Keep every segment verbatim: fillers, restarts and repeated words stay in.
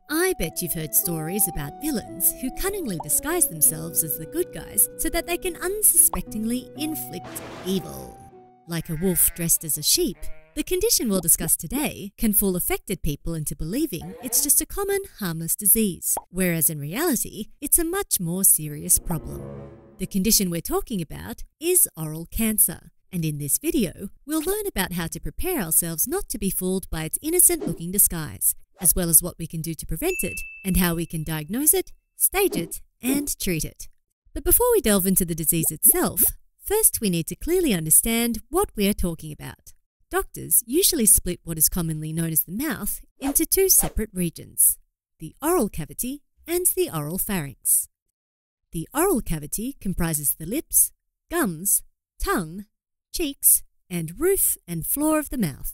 I bet you've heard stories about villains who cunningly disguise themselves as the good guys so that they can unsuspectingly inflict evil. Like a wolf dressed as a sheep, the condition we'll discuss today can fool affected people into believing it's just a common, harmless disease, whereas in reality, it's a much more serious problem. The condition we're talking about is oral cancer, and in this video, we'll learn about how to prepare ourselves not to be fooled by its innocent-looking disguise, as well as what we can do to prevent it, and how we can diagnose it, stage it, and treat it. But before we delve into the disease itself, first we need to clearly understand what we are talking about. Doctors usually split what is commonly known as the mouth into two separate regions, the oral cavity and the oral pharynx. The oral cavity comprises the lips, gums, tongue, cheeks, and roof and floor of the mouth.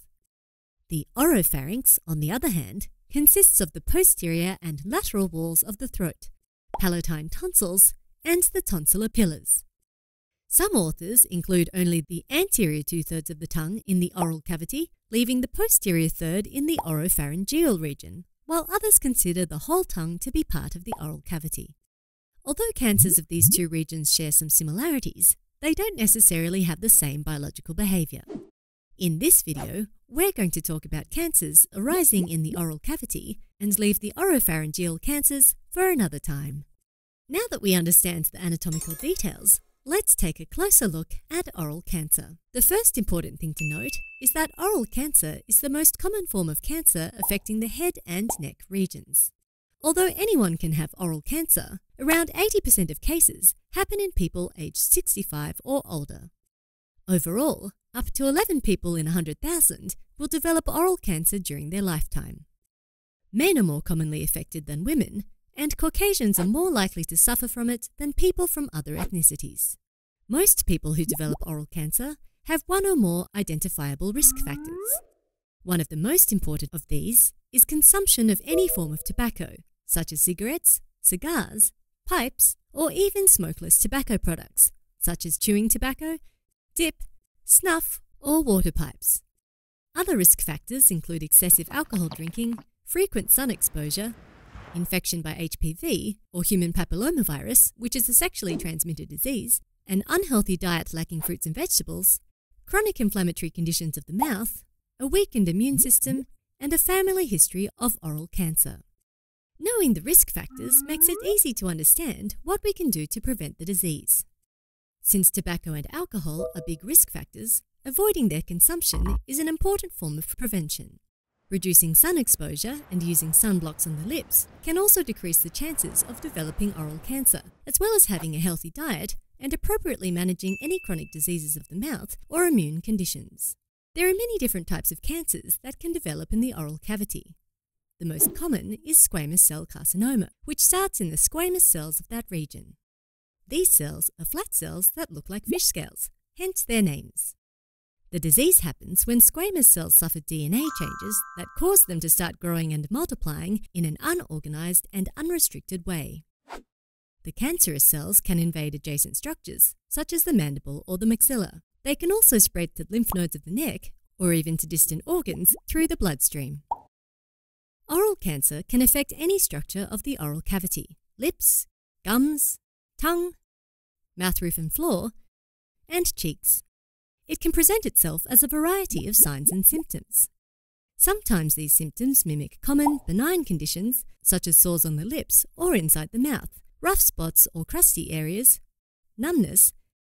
The oropharynx, on the other hand, consists of the posterior and lateral walls of the throat, palatine tonsils, and the tonsillar pillars. Some authors include only the anterior two-thirds of the tongue in the oral cavity, leaving the posterior third in the oropharyngeal region, while others consider the whole tongue to be part of the oral cavity. Although cancers of these two regions share some similarities, they don't necessarily have the same biological behaviour. In this video, we're going to talk about cancers arising in the oral cavity and leave the oropharyngeal cancers for another time. Now that we understand the anatomical details, let's take a closer look at oral cancer. The first important thing to note is that oral cancer is the most common form of cancer affecting the head and neck regions. Although anyone can have oral cancer, around eighty percent of cases happen in people aged sixty-five or older. Overall, up to eleven people in one hundred thousand will develop oral cancer during their lifetime. Men are more commonly affected than women, and Caucasians are more likely to suffer from it than people from other ethnicities. Most people who develop oral cancer have one or more identifiable risk factors. One of the most important of these is consumption of any form of tobacco, such as cigarettes, cigars, pipes, or even smokeless tobacco products, such as chewing tobacco, dip, snuff, or water pipes. Other risk factors include excessive alcohol drinking, frequent sun exposure, infection by H P V or human papillomavirus, which is a sexually transmitted disease, an unhealthy diet lacking fruits and vegetables, chronic inflammatory conditions of the mouth, a weakened immune system, and a family history of oral cancer. Knowing the risk factors makes it easy to understand what we can do to prevent the disease. Since tobacco and alcohol are big risk factors, avoiding their consumption is an important form of prevention. Reducing sun exposure and using sunblocks on the lips can also decrease the chances of developing oral cancer, as well as having a healthy diet and appropriately managing any chronic diseases of the mouth or immune conditions. There are many different types of cancers that can develop in the oral cavity. The most common is squamous cell carcinoma, which starts in the squamous cells of that region. These cells are flat cells that look like fish scales, hence their names. The disease happens when squamous cells suffer D N A changes that cause them to start growing and multiplying in an unorganized and unrestricted way. The cancerous cells can invade adjacent structures, such as the mandible or the maxilla. They can also spread to lymph nodes of the neck, or even to distant organs, through the bloodstream. Oral cancer can affect any structure of the oral cavity: lips, gums, tongue, mouth roof and floor, and cheeks. It can present itself as a variety of signs and symptoms. Sometimes these symptoms mimic common, benign conditions, such as sores on the lips or inside the mouth, rough spots or crusty areas, numbness,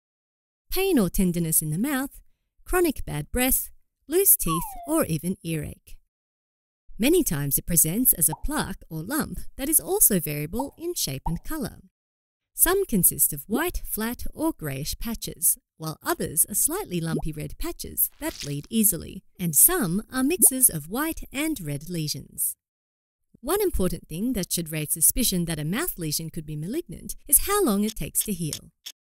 pain or tenderness in the mouth, chronic bad breath, loose teeth, or even earache. Many times it presents as a plaque or lump that is also variable in shape and colour. Some consist of white, flat, or greyish patches, while others are slightly lumpy red patches that bleed easily, and some are mixes of white and red lesions. One important thing that should raise suspicion that a mouth lesion could be malignant is how long it takes to heal.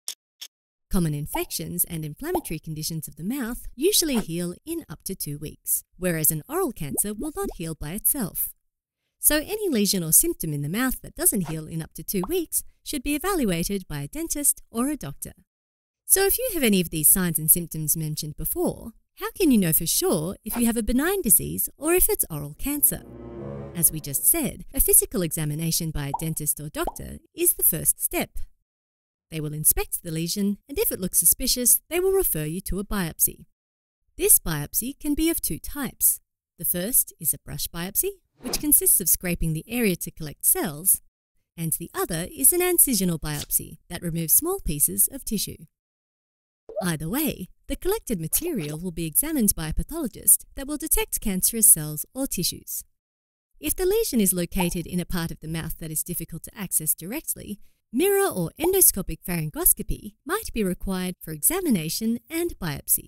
Common infections and inflammatory conditions of the mouth usually heal in up to two weeks, whereas an oral cancer will not heal by itself. So any lesion or symptom in the mouth that doesn't heal in up to two weeks should be evaluated by a dentist or a doctor. So if you have any of these signs and symptoms mentioned before, how can you know for sure if you have a benign disease or if it's oral cancer? As we just said, a physical examination by a dentist or doctor is the first step. They will inspect the lesion, and if it looks suspicious, they will refer you to a biopsy. This biopsy can be of two types. The first is a brush biopsy, which consists of scraping the area to collect cells, and the other is an incisional biopsy that removes small pieces of tissue. Either way, the collected material will be examined by a pathologist that will detect cancerous cells or tissues. If the lesion is located in a part of the mouth that is difficult to access directly, mirror or endoscopic pharyngoscopy might be required for examination and biopsy.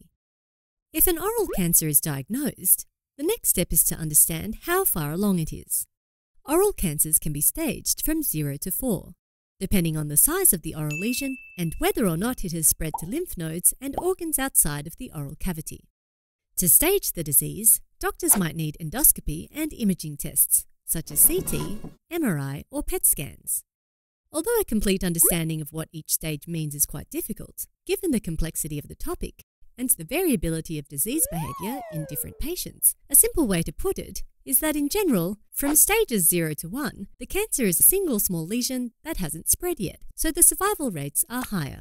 If an oral cancer is diagnosed, the next step is to understand how far along it is. Oral cancers can be staged from zero to four, depending on the size of the oral lesion and whether or not it has spread to lymph nodes and organs outside of the oral cavity. To stage the disease, doctors might need endoscopy and imaging tests, such as C T, M R I, or P E T scans. Although a complete understanding of what each stage means is quite difficult, given the complexity of the topic and the variability of disease behaviour in different patients, a simple way to put it is that in general, from stages zero to one, the cancer is a single small lesion that hasn't spread yet, so the survival rates are higher.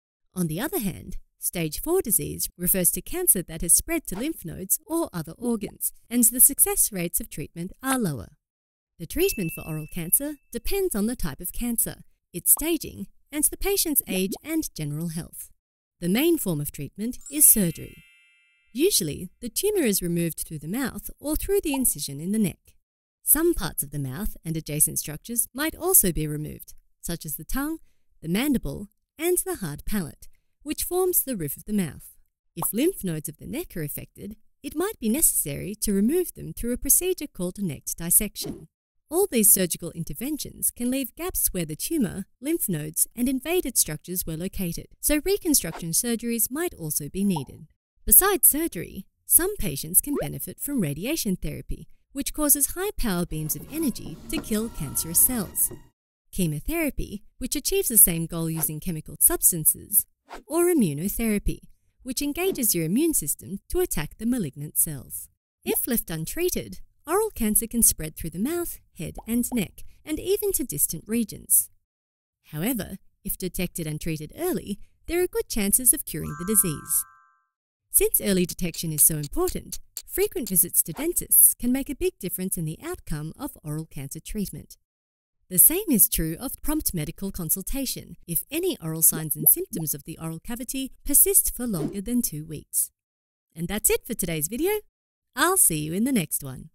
On the other hand, stage four disease refers to cancer that has spread to lymph nodes or other organs, and the success rates of treatment are lower. The treatment for oral cancer depends on the type of cancer, its staging, and the patient's age and general health. The main form of treatment is surgery. Usually, the tumour is removed through the mouth or through the incision in the neck. Some parts of the mouth and adjacent structures might also be removed, such as the tongue, the mandible, and the hard palate, which forms the roof of the mouth. If lymph nodes of the neck are affected, it might be necessary to remove them through a procedure called neck dissection. All these surgical interventions can leave gaps where the tumour, lymph nodes, and invaded structures were located, so reconstruction surgeries might also be needed. Besides surgery, some patients can benefit from radiation therapy, which causes high-power beams of energy to kill cancerous cells. Chemotherapy, which achieves the same goal using chemical substances, or immunotherapy, which engages your immune system to attack the malignant cells. If left untreated, oral cancer can spread through the mouth, head, and neck, and even to distant regions. However, if detected and treated early, there are good chances of curing the disease. Since early detection is so important, frequent visits to dentists can make a big difference in the outcome of oral cancer treatment. The same is true of prompt medical consultation if any oral signs and symptoms of the oral cavity persist for longer than two weeks. And that's it for today's video. I'll see you in the next one.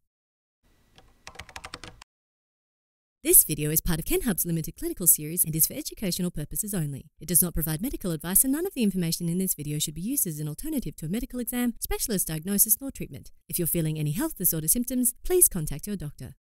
This video is part of Kenhub's limited clinical series and is for educational purposes only. It does not provide medical advice, and none of the information in this video should be used as an alternative to a medical exam, specialist diagnosis, nor treatment. If you're feeling any health disorder symptoms, please contact your doctor.